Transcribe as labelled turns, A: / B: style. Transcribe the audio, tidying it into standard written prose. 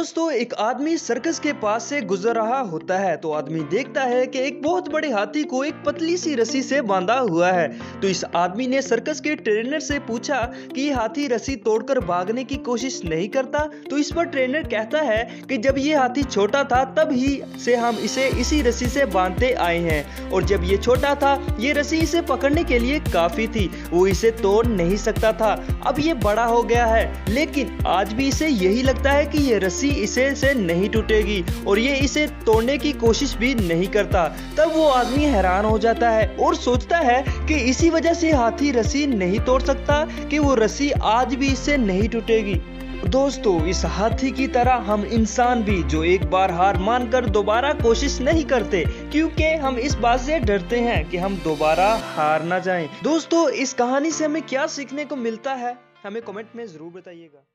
A: दोस्तों एक आदमी सर्कस के पास से गुजर रहा होता है तो आदमी देखता है कि एक बहुत बड़े हाथी को एक पतली सी रस्सी से बांधा हुआ है। तो इस आदमी ने सर्कस के ट्रेनर से पूछा कि ये हाथी रस्सी तोड़कर भागने की कोशिश नहीं करता। तो इस पर ट्रेनर कहता है कि जब ये हाथी छोटा था तब ही से हम इसे इसी रस्सी से बांधते आए हैं, और जब ये छोटा था ये रस्सी इसे पकड़ने के लिए काफी थी, वो इसे तोड़ नहीं सकता था। अब ये बड़ा हो गया है लेकिन आज भी इसे यही लगता है कि ये रस्सी इसे से नहीं टूटेगी और ये इसे तोड़ने की कोशिश भी नहीं करता। तब वो आदमी हैरान हो जाता है और सोचता है कि इसी वजह से हाथी रस्सी नहीं तोड़ सकता कि वो रस्सी आज भी इससे नहीं टूटेगी। दोस्तों इस हाथी की तरह हम इंसान भी जो एक बार हार मानकर दोबारा कोशिश नहीं करते, क्योंकि हम इस बात से डरते हैं कि हम दोबारा हार ना जाएं। दोस्तों इस कहानी से हमें क्या सीखने को मिलता है, हमें कमेंट में जरूर बताइएगा।